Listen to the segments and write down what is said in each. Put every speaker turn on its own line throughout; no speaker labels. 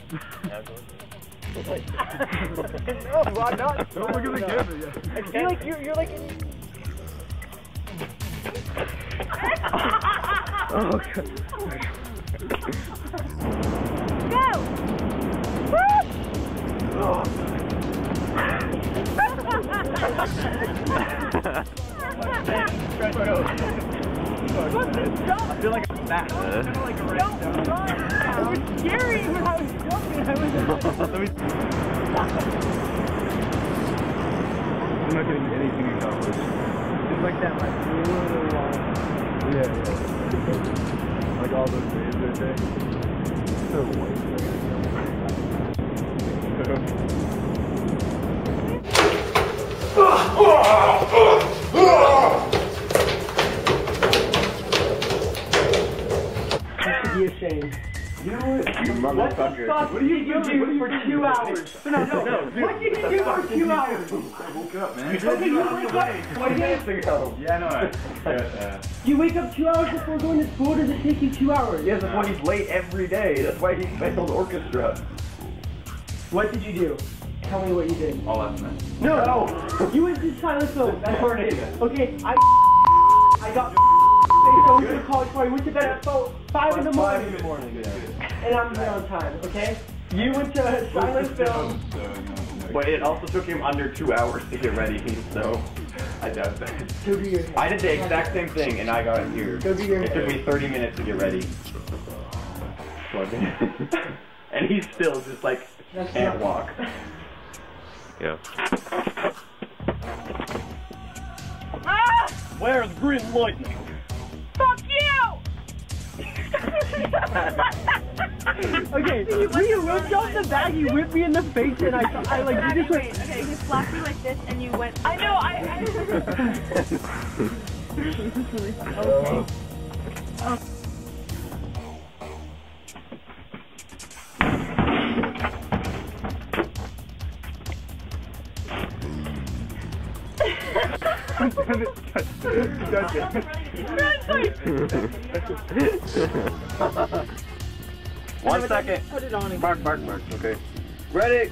No, Rod, not.
Don't look at the camera yet.
I feel like you're like in...
Oh, God.
Go!
Oh. I feel like I'm fat.
It was scary when I was jumping.
I'm not getting anything accomplished.
It's like that, like, really long.
Yeah. Like all those days that day. So white.
You should be ashamed.
You know what? You
What the fuck did you do for 2 hours? No. What did you do for 2 hours?
I woke up, man.
Okay, you wake up 20 minutes ago.
Yeah, no.
You wake up 2 hours before going to school, or does it take you 2 hours?
Yeah, that's why he's late every day. That's why he failed orchestra.
What did you do? Tell me what you did.
All last night.
No! You went to silent film.
That's tornado.
Okay, I got so we went to college party. Went to bed at 5 in the morning.
5 in the morning, yeah.
And I'm here on time, okay? You went to silent film.
But it also took him under 2 hours to get ready, so I doubt that.
Go do your hair.
I did the exact same thing, and I got it here.
Go do your
It
hair.
took me 30 minutes to get ready. So I did. And he's still just like, can't walk. Yeah.
Ah!
Where's Green Lightning?
Fuck you!
Okay, when you whipped off the bag, you whipped me in the face, and I like, you just went...
Okay, he slapped you like this, and you went... I know, This is really funny. Okay.
One second.
Put it on again.
Bark. Okay. Ready?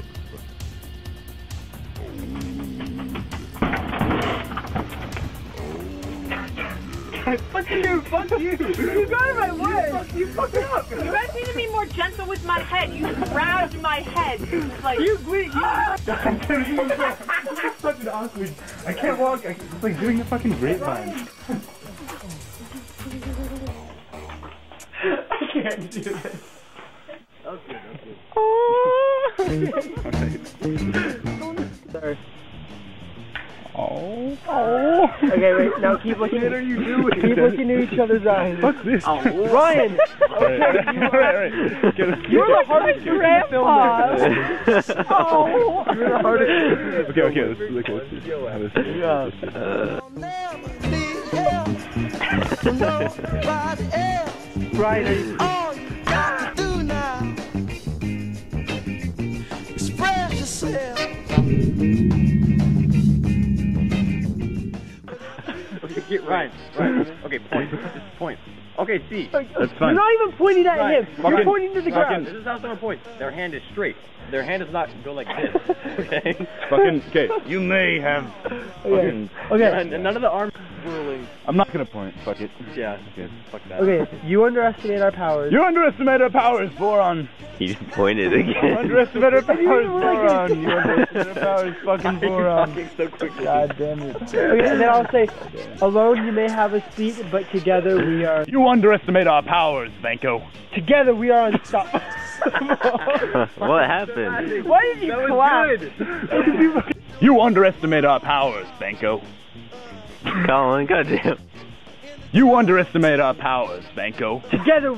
Fuck you! You got in my way! You fucked it up!
You guys need to be more gentle with my head. You grabbed my head. It's like...
You bleed!
This is fucking awkward. I can't walk. It's like doing a fucking grapevine.
I can't do this. Sorry.
Oh.
Okay, wait. Now keep looking.
What are you doing?
Keep looking at each other's eyes.
Fuck this.
Oh, Ryan. Okay,
Alright.
you're the hardest grandpa. Oh.
You're the hardest. Okay. Let's see.
Ryan, are you...
All you gotta do now is spread yourself.
Okay, Ryan. Okay, point. Okay, see.
That's fine.
You're not even pointing at him. You're pointing to the ground.
This is how someone points. Their hand is straight. Their hand does not go like this. Okay.
Okay. You may have.
Okay.
And none of the arms whirling.
I'm not gonna point. Fuck it.
Yeah.
Okay.
Fuck that.
Okay, you underestimate our powers.
You underestimate our powers, Boron.
He just pointed
You
again.
underestimate our powers, Boron. You underestimate our powers, fucking Boron.
Talking so quickly.
God damn it.
Okay, and then I'll say, alone you may have a seat, but together we are...
You underestimate our powers, Vanko.
Together we are unstoppable.
What happened?
Why did you clap?
You underestimate our powers, Vanko.
Colin, goddamn.
You underestimate our powers, Vanko.
Together...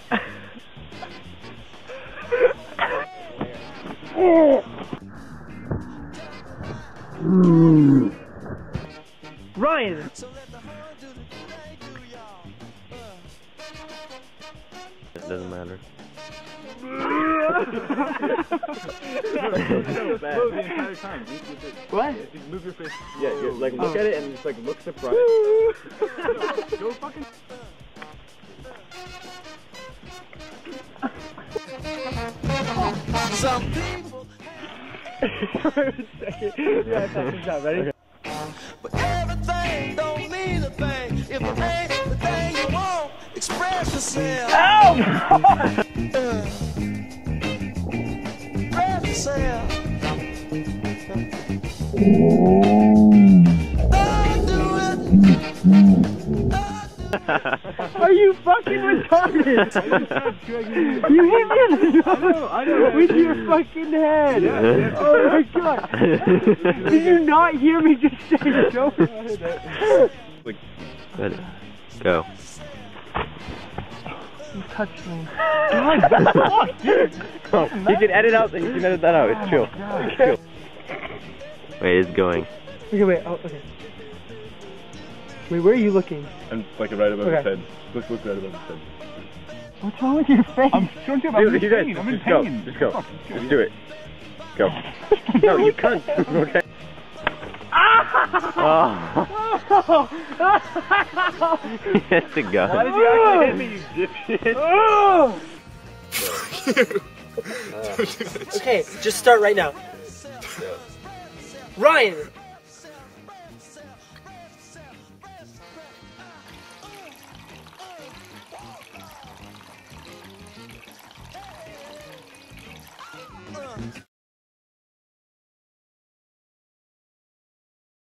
Ryan!
It doesn't matter.
What?
Just move your face.
Yeah, like look at it and just like look surprised.
Go fucking.
Oh. Some people,
Yeah, I thought this out. Ready?
but everything don't mean a thing. If it ain't the thing you want, express yourself. Express yourself. Don't do it.
Are you fucking retarded? You hit me in the nose with your fucking head. Oh my god. Did you not hear me just say go?
Good. Go.
You touched me.
You can edit out. You can edit that out. It's chill. It's chill.
Wait, it's going.
Okay, wait. Oh, okay. Wait, where are you looking?
I'm like right above
Okay.
his head. Look right above his head.
What's wrong with your face?
I'm showing you. I'm in pain. I'm in pain.
Just go. Just do it. Go. No, you can't. Okay.
Oh. He has to go.
Why did you actually hit me, you dipshit?
Okay, just start right now. Ryan!